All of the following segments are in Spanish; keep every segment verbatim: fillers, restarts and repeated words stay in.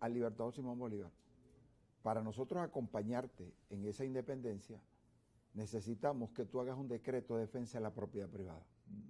al libertador Simón Bolívar. Para nosotros acompañarte en esa independencia, necesitamos que tú hagas un decreto de defensa de la propiedad privada.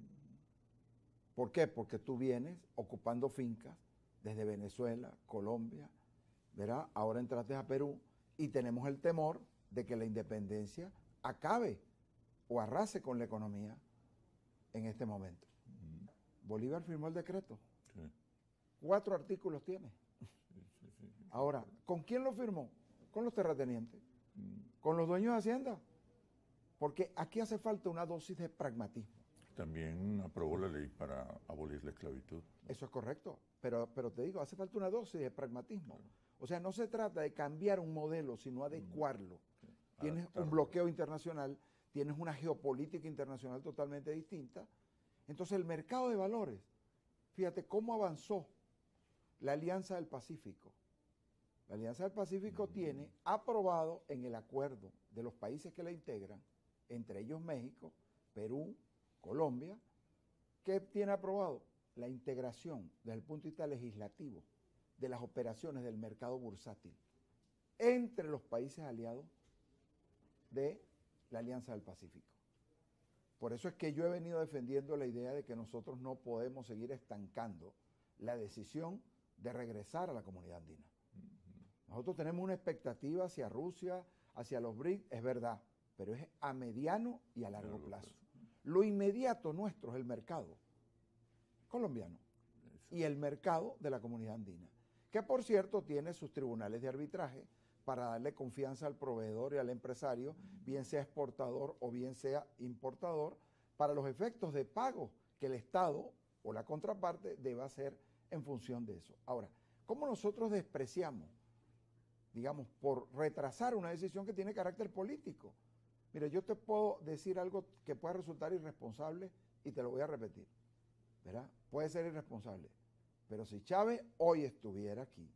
¿Por qué? Porque tú vienes ocupando fincas desde Venezuela, Colombia, ¿verdad? Ahora entraste a Perú y tenemos el temor de que la independencia acabe o arrase con la economía en este momento. Mm. Bolívar firmó el decreto. Sí. Cuatro artículos tiene. Sí, sí, sí. Ahora, ¿con quién lo firmó? Con los terratenientes, mm. con los dueños de Hacienda. Porque aquí hace falta una dosis de pragmatismo. También aprobó la ley para abolir la esclavitud. Eso es correcto, pero, pero te digo, hace falta una dosis de pragmatismo. Claro. O sea, no se trata de cambiar un modelo, sino adecuarlo. Sí. Tienes Adaptarlo. Un bloqueo internacional, tienes una geopolítica internacional totalmente distinta. Entonces el mercado de valores, fíjate cómo avanzó la Alianza del Pacífico. La Alianza del Pacífico mm. tiene aprobado en el acuerdo de los países que la integran, entre ellos México, Perú, Colombia, ¿qué tiene aprobado? La integración desde el punto de vista legislativo de las operaciones del mercado bursátil entre los países aliados de la Alianza del Pacífico. Por eso es que yo he venido defendiendo la idea de que nosotros no podemos seguir estancando la decisión de regresar a la comunidad andina. Nosotros tenemos una expectativa hacia Rusia, hacia los B R I C S, es verdad, pero es a mediano y a largo plazo. Lo inmediato nuestro es el mercado colombiano y el mercado de la comunidad andina, que por cierto tiene sus tribunales de arbitraje para darle confianza al proveedor y al empresario, bien sea exportador o bien sea importador, para los efectos de pago que el Estado o la contraparte deba hacer en función de eso. Ahora, ¿cómo nosotros despreciamos, digamos, por retrasar una decisión que tiene carácter político? Mira, yo te puedo decir algo que pueda resultar irresponsable y te lo voy a repetir, ¿verdad? Puede ser irresponsable, pero si Chávez hoy estuviera aquí,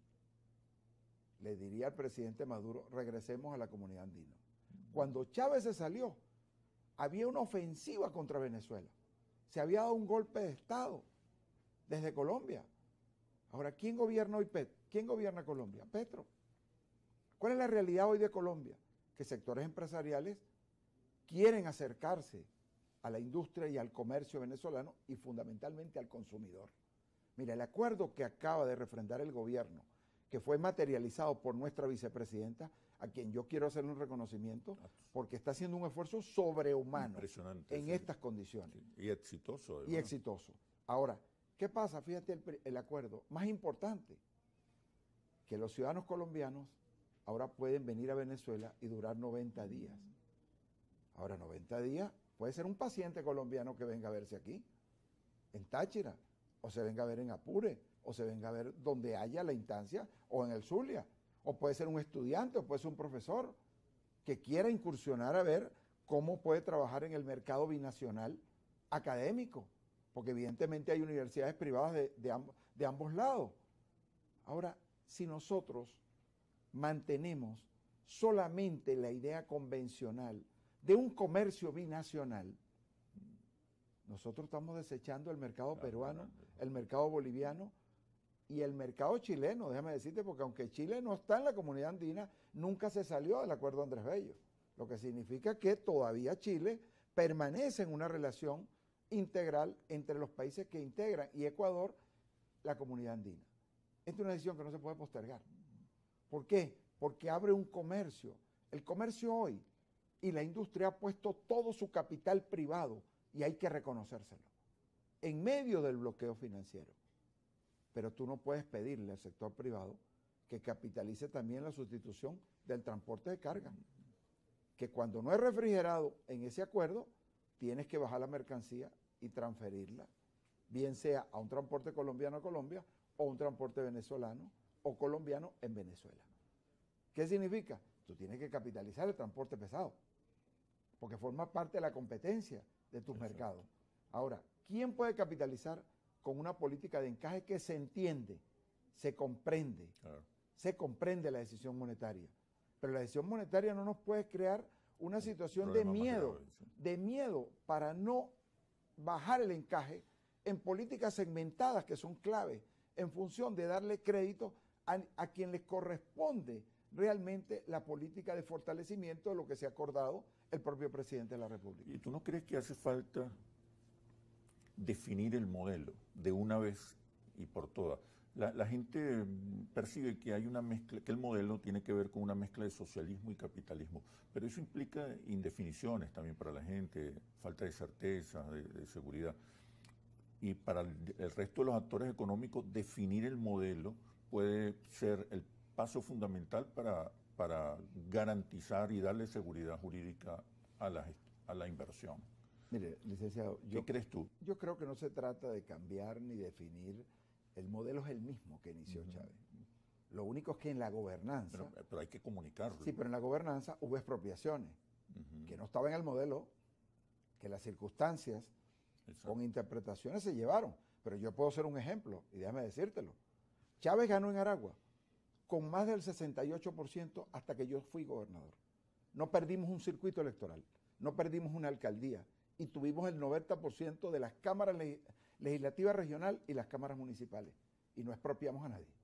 le diría al presidente Maduro, regresemos a la comunidad andina. Cuando Chávez se salió, había una ofensiva contra Venezuela. Se había dado un golpe de Estado desde Colombia. Ahora, ¿quién gobierna hoy? Pet? ¿Quién gobierna Colombia? Petro. ¿Cuál es la realidad hoy de Colombia? Que sectores empresariales quieren acercarse a la industria y al comercio venezolano y fundamentalmente al consumidor. Mira, el acuerdo que acaba de refrendar el gobierno, que fue materializado por nuestra vicepresidenta, a quien yo quiero hacerle un reconocimiento, porque está haciendo un esfuerzo sobrehumano en sí. estas condiciones. Sí. Y exitoso. Además. Y exitoso. Ahora, ¿qué pasa? Fíjate el, el acuerdo más importante, que los ciudadanos colombianos ahora pueden venir a Venezuela y durar noventa días. Ahora, noventa días, puede ser un paciente colombiano que venga a verse aquí, en Táchira, o se venga a ver en Apure, o se venga a ver donde haya la instancia, o en el Zulia, o puede ser un estudiante, o puede ser un profesor, que quiera incursionar a ver cómo puede trabajar en el mercado binacional académico, porque evidentemente hay universidades privadas de, de, amb de ambos lados. Ahora, si nosotros mantenemos solamente la idea convencional de un comercio binacional, nosotros estamos desechando el mercado peruano, el mercado boliviano y el mercado chileno, déjame decirte, porque aunque Chile no está en la comunidad andina, nunca se salió del acuerdo Andrés Bello, lo que significa que todavía Chile permanece en una relación integral entre los países que integran y Ecuador la comunidad andina. Esta es una decisión que no se puede postergar. ¿Por qué? Porque abre un comercio. El comercio hoy y la industria ha puesto todo su capital privado, y hay que reconocérselo, en medio del bloqueo financiero. Pero tú no puedes pedirle al sector privado que capitalice también la sustitución del transporte de carga, que cuando no es refrigerado en ese acuerdo, tienes que bajar la mercancía y transferirla, bien sea a un transporte colombiano a Colombia, o un transporte venezolano o colombiano en Venezuela. ¿Qué significa? Tú tienes que capitalizar el transporte pesado, porque forma parte de la competencia de tus Exacto. mercados. Ahora, ¿quién puede capitalizar con una política de encaje que se entiende, se comprende, claro. se comprende la decisión monetaria? Pero la decisión monetaria no nos puede crear una situación de miedo, grave, sí. de miedo para no bajar el encaje en políticas segmentadas que son claves en función de darle crédito a, a quien le corresponde realmente la política de fortalecimiento de lo que se ha acordado el propio presidente de la República. ¿Y tú no crees que hace falta definir el modelo de una vez y por todas? La, la gente percibe que hay una mezcla, que el modelo tiene que ver con una mezcla de socialismo y capitalismo, pero eso implica indefiniciones también para la gente, falta de certeza, de, de seguridad. Y para el, el resto de los actores económicos, definir el modelo puede ser el paso fundamental para, para garantizar y darle seguridad jurídica a la, a la inversión. Mire, licenciado, ¿qué yo, crees tú? Yo creo que no se trata de cambiar ni definir. El modelo es el mismo que inició Uh-huh. Chávez. Lo único es que en la gobernanza... Pero, pero hay que comunicarlo. Sí, pero en la gobernanza hubo expropiaciones, uh-huh. que no estaban en el modelo, que las circunstancias Exacto. con interpretaciones se llevaron. Pero yo puedo ser un ejemplo, y déjame decírtelo. Chávez ganó en Aragua con más del sesenta y ocho por ciento hasta que yo fui gobernador. No perdimos un circuito electoral, no perdimos una alcaldía, y tuvimos el noventa por ciento de las cámaras legislativas legislativa regional y las cámaras municipales, y no expropiamos a nadie,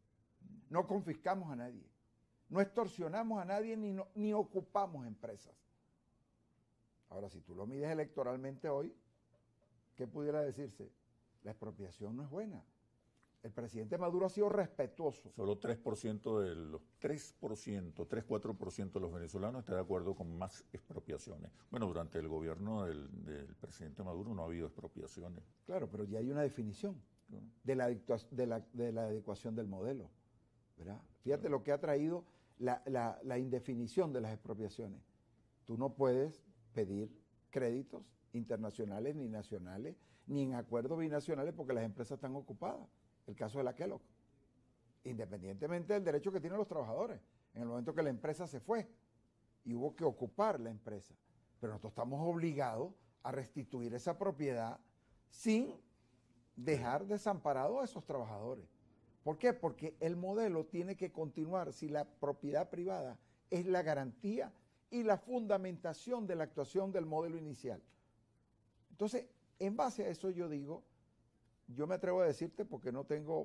no confiscamos a nadie, no extorsionamos a nadie ni, no, ni ocupamos empresas. Ahora, si tú lo mides electoralmente hoy, ¿qué pudiera decirse? La expropiación no es buena. El presidente Maduro ha sido respetuoso. Solo tres por ciento de los tres por ciento, tres, cuatro por ciento de los venezolanos está de acuerdo con más expropiaciones. Bueno, durante el gobierno del, del presidente Maduro no ha habido expropiaciones. Claro, pero ya hay una definición claro. de, la, de, la, de la adecuación del modelo, ¿verdad? Fíjate claro. lo que ha traído la, la, la indefinición de las expropiaciones. Tú no puedes pedir créditos internacionales ni nacionales, ni en acuerdos binacionales porque las empresas están ocupadas. El caso de la Kellogg, independientemente del derecho que tienen los trabajadores, en el momento que la empresa se fue y hubo que ocupar la empresa, pero nosotros estamos obligados a restituir esa propiedad sin dejar desamparados a esos trabajadores. ¿Por qué? Porque el modelo tiene que continuar si la propiedad privada es la garantía y la fundamentación de la actuación del modelo inicial. Entonces, en base a eso yo digo, yo me atrevo a decirte porque no tengo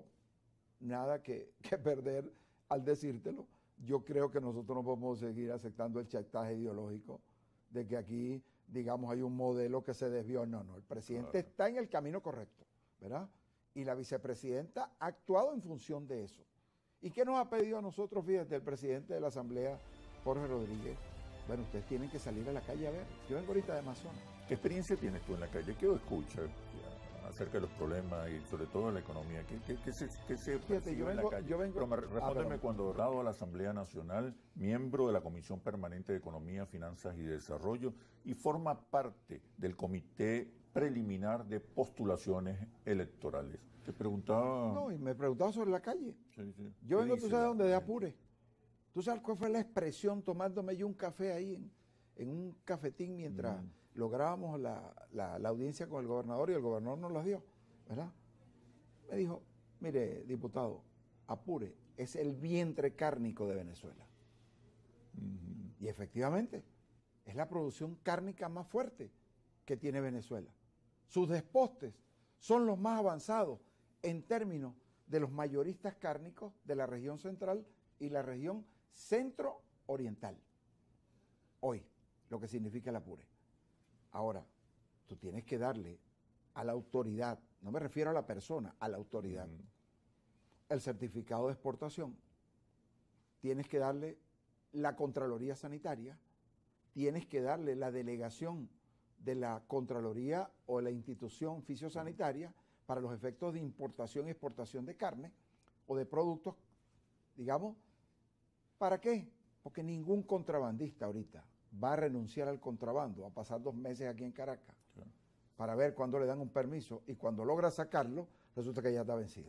nada que, que perder al decírtelo. Yo creo que nosotros no podemos seguir aceptando el chantaje ideológico de que aquí, digamos, hay un modelo que se desvió. No, no, el presidente claro. está en el camino correcto, ¿verdad? Y la vicepresidenta ha actuado en función de eso. ¿Y qué nos ha pedido a nosotros, fíjate, el presidente de la Asamblea, Jorge Rodríguez? Bueno, ustedes tienen que salir a la calle a ver. Yo vengo ahorita de Amazonas. ¿Qué experiencia tienes tú en la calle? ¿Qué escuchas acerca de los problemas y sobre todo de la economía? ¿Qué, qué, qué se, qué se Fíjate, yo vengo, en la calle? Yo vengo, pero me, respóndeme ah, cuando dado a la Asamblea Nacional, miembro de la Comisión Permanente de Economía, Finanzas y Desarrollo y forma parte del Comité Preliminar de Postulaciones Electorales. Te preguntaba... No, y me preguntaba sobre la calle. Sí, sí. Yo vengo, tú sabes dónde, de Apure. ¿Tú sabes cuál fue la expresión tomándome yo un café ahí en, en un cafetín mientras... Mm. lográbamos la, la, la audiencia con el gobernador y el gobernador nos la dio, ¿verdad? Me dijo, mire, diputado, Apure es el vientre cárnico de Venezuela. Uh-huh. Y efectivamente, es la producción cárnica más fuerte que tiene Venezuela. Sus despostes son los más avanzados en términos de los mayoristas cárnicos de la región central y la región centro-oriental. Hoy, lo que significa el Apure. Ahora, tú tienes que darle a la autoridad, no me refiero a la persona, a la autoridad, uh-huh. el certificado de exportación, tienes que darle la Contraloría Sanitaria, tienes que darle la delegación de la Contraloría o la institución fisiosanitaria para los efectos de importación y exportación de carne o de productos, digamos, ¿para qué? Porque ningún contrabandista ahorita va a renunciar al contrabando, va a pasar dos meses aquí en Caracas, sí. para ver cuándo le dan un permiso, y cuando logra sacarlo, resulta que ya está vencido.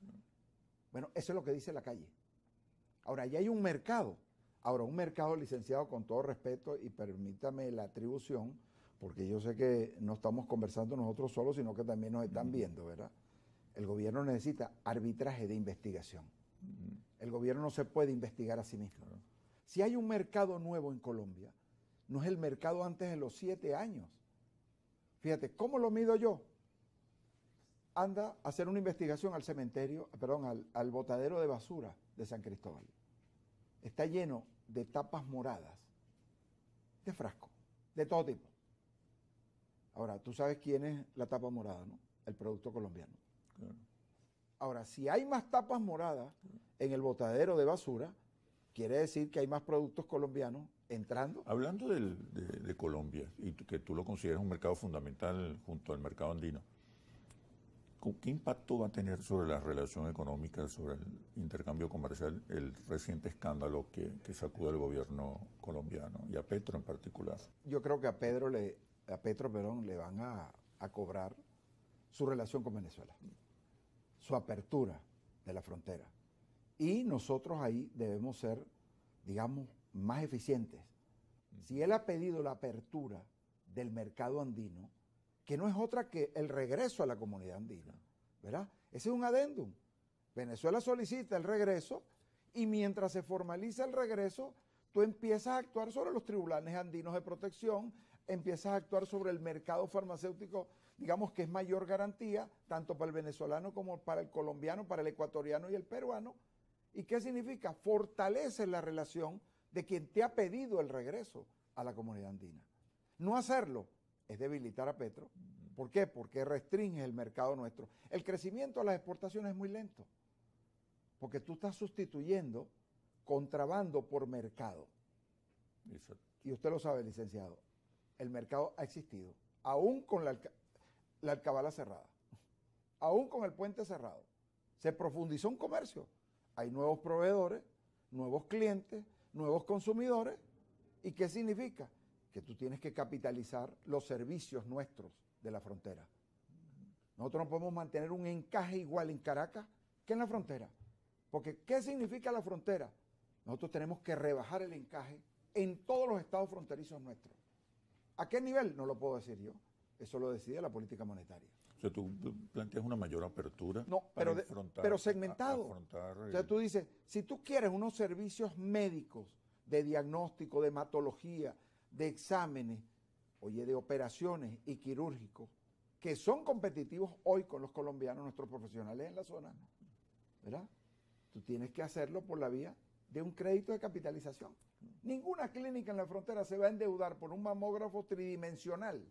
Bueno, eso es lo que dice la calle. Ahora, ya hay un mercado. Ahora, un mercado, licenciado, con todo respeto, y permítame la atribución, porque yo sé que no estamos conversando nosotros solos, sino que también nos están viendo, ¿verdad? El gobierno necesita arbitraje de investigación. Uh-huh. El gobierno no se puede investigar a sí mismo. Uh-huh. Si hay un mercado nuevo en Colombia, no es el mercado antes de los siete años. Fíjate, ¿cómo lo mido yo? anda a hacer una investigación al cementerio, perdón, al, al botadero de basura de San Cristóbal. Está lleno de tapas moradas, de frasco, de todo tipo. Ahora, tú sabes quién es la tapa morada, ¿no? El producto colombiano. Claro. Ahora, si hay más tapas moradas en el botadero de basura, quiere decir que hay más productos colombianos entrando. Hablando del, de, de Colombia, y que tú lo consideras un mercado fundamental junto al mercado andino, ¿qué impacto va a tener sobre la relación económica, sobre el intercambio comercial, el reciente escándalo que, que sacude al gobierno colombiano y a Petro en particular? Yo creo que a Pedro le, a Petro, perdón, le van a, a cobrar su relación con Venezuela, su apertura de la frontera. Y nosotros ahí debemos ser, digamos, más eficientes. Si él ha pedido la apertura del mercado andino, que no es otra que el regreso a la comunidad andina, ¿verdad? Ese es un adendum. Venezuela solicita el regreso y mientras se formaliza el regreso, tú empiezas a actuar sobre los tribunales andinos de protección, empiezas a actuar sobre el mercado farmacéutico, digamos que es mayor garantía, tanto para el venezolano como para el colombiano, para el ecuatoriano y el peruano. ¿Y qué significa? Fortalece la relación de quien te ha pedido el regreso a la comunidad andina. No hacerlo es debilitar a Petro. ¿Por qué? Porque restringe el mercado nuestro. El crecimiento de las exportaciones es muy lento, porque tú estás sustituyendo contrabando por mercado. Exacto. Y usted lo sabe, licenciado, el mercado ha existido, aún con la, la alcabala cerrada, aún con el puente cerrado. Se profundizó un comercio. Hay nuevos proveedores, nuevos clientes, nuevos consumidores. ¿Y qué significa? Que tú tienes que capitalizar los servicios nuestros de la frontera. Nosotros no podemos mantener un encaje igual en Caracas que en la frontera. Porque, ¿qué significa la frontera? Nosotros tenemos que rebajar el encaje en todos los estados fronterizos nuestros. ¿A qué nivel? No lo puedo decir yo. Eso lo decide la política monetaria. O sea, tú planteas una mayor apertura. No, pero, de, pero segmentado. A, a o sea, tú dices, si tú quieres unos servicios médicos de diagnóstico, de hematología, de exámenes, oye, de operaciones y quirúrgicos, que son competitivos hoy con los colombianos, nuestros profesionales en la zona, ¿verdad? Tú tienes que hacerlo por la vía de un crédito de capitalización. Ninguna clínica en la frontera se va a endeudar por un mamógrafo tridimensional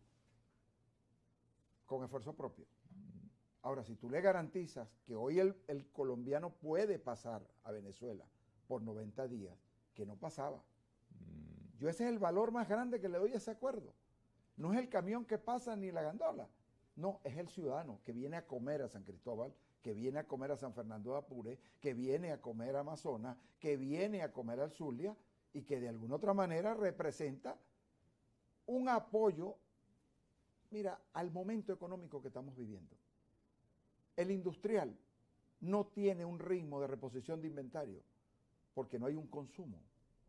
con esfuerzo propio. Ahora, si tú le garantizas que hoy el, el colombiano puede pasar a Venezuela por noventa días, que no pasaba. Yo ese es el valor más grande que le doy a ese acuerdo. No es el camión que pasa ni la gandola. No, es el ciudadano que viene a comer a San Cristóbal, que viene a comer a San Fernando de Apure, que viene a comer a Amazonas, que viene a comer al Zulia y que de alguna otra manera representa un apoyo, mira, al momento económico que estamos viviendo. El industrial no tiene un ritmo de reposición de inventario porque no hay un consumo.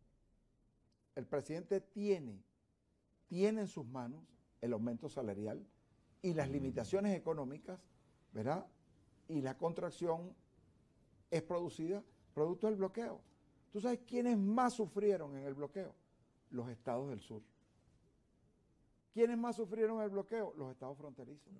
El presidente tiene, tiene en sus manos el aumento salarial y las limitaciones económicas, ¿verdad? Y la contracción es producida producto del bloqueo. ¿Tú sabes quiénes más sufrieron en el bloqueo? Los estados del sur. ¿Quiénes más sufrieron en el bloqueo? Los estados fronterizos.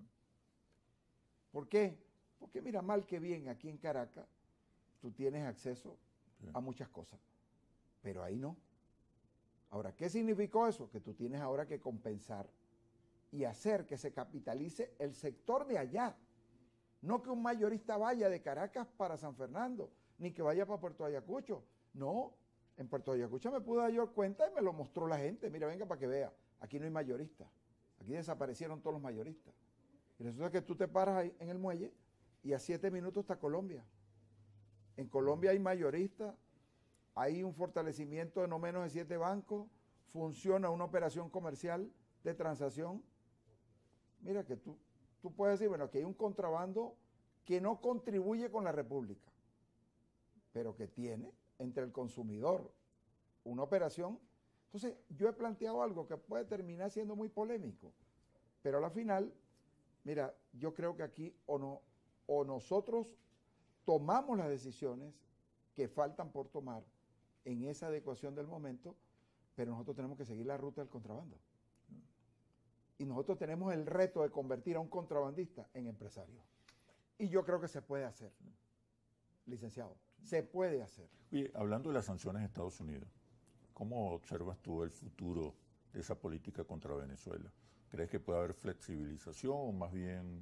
¿Por qué? Porque mira, mal que bien, aquí en Caracas tú tienes acceso a muchas cosas, pero ahí no. Ahora, ¿qué significó eso? Que tú tienes ahora que compensar y hacer que se capitalice el sector de allá. No que un mayorista vaya de Caracas para San Fernando, ni que vaya para Puerto Ayacucho. No, en Puerto Ayacucho me pude dar yo cuenta y me lo mostró la gente. Mira, venga para que vea, aquí no hay mayoristas. Aquí desaparecieron todos los mayoristas. Y resulta que tú te paras ahí en el muelle y a siete minutos está Colombia. En Colombia hay mayoristas, hay un fortalecimiento de no menos de siete bancos, funciona una operación comercial de transacción. Mira que tú, tú puedes decir, bueno, aquí hay un contrabando que no contribuye con la República, pero que tiene entre el consumidor una operación. Entonces, yo he planteado algo que puede terminar siendo muy polémico, pero a la final, mira, yo creo que aquí o, no, o nosotros tomamos las decisiones que faltan por tomar en esa adecuación del momento, pero nosotros tenemos que seguir la ruta del contrabando. Y nosotros tenemos el reto de convertir a un contrabandista en empresario. Y yo creo que se puede hacer, licenciado, se puede hacer. Oye, hablando de las sanciones de Estados Unidos, ¿cómo observas tú el futuro de esa política contra Venezuela? ¿Crees que puede haber flexibilización o más bien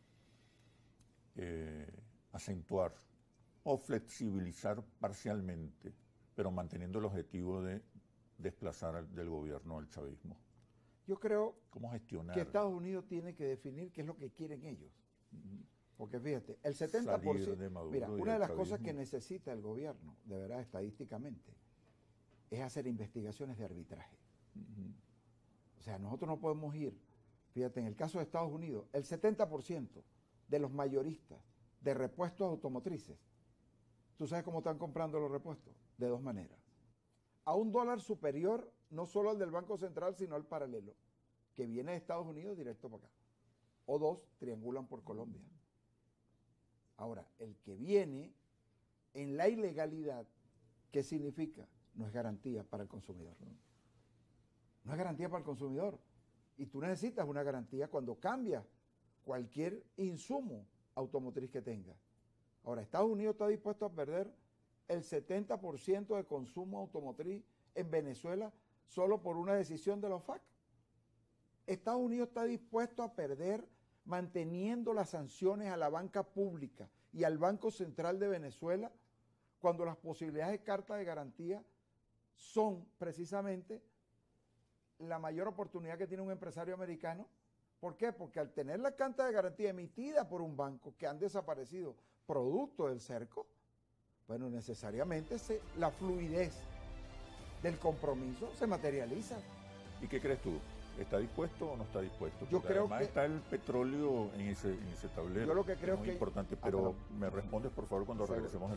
eh, acentuar o flexibilizar parcialmente, pero manteniendo el objetivo de desplazar al, del gobierno al chavismo? Yo creo ¿Cómo gestionar? que Estados Unidos tiene que definir qué es lo que quieren ellos. Porque fíjate, el setenta por ciento... de Maduro mira, y una de las del cosas chavismo. que necesita el gobierno, de verdad, estadísticamente, es hacer investigaciones de arbitraje. Uh-huh. O sea, nosotros no podemos ir, fíjate, en el caso de Estados Unidos, el setenta por ciento de los mayoristas de repuestos automotrices, ¿tú sabes cómo están comprando los repuestos? De dos maneras. A un dólar superior, no solo al del Banco Central, sino al paralelo, que viene de Estados Unidos directo para acá. O dos, triangulan por Colombia. Ahora, el que viene en la ilegalidad, ¿qué significa? No es garantía para el consumidor. No es garantía para el consumidor. Y tú necesitas una garantía cuando cambia cualquier insumo automotriz que tengas. Ahora, Estados Unidos está dispuesto a perder el setenta por ciento de consumo automotriz en Venezuela solo por una decisión de la O F A C. Estados Unidos está dispuesto a perder manteniendo las sanciones a la banca pública y al Banco Central de Venezuela cuando las posibilidades de carta de garantía son precisamente la mayor oportunidad que tiene un empresario americano. ¿Por qué? Porque al tener la carta de garantía emitida por un banco que han desaparecido producto del cerco, bueno, necesariamente se, la fluidez del compromiso se materializa. ¿Y qué crees tú? ¿Está dispuesto o no está dispuesto? Yo Porque creo además que está el petróleo en ese, en ese tablero. Yo lo que creo es muy que- importante, Ah, pero perdón. me respondes por favor cuando Seguro. regresemos.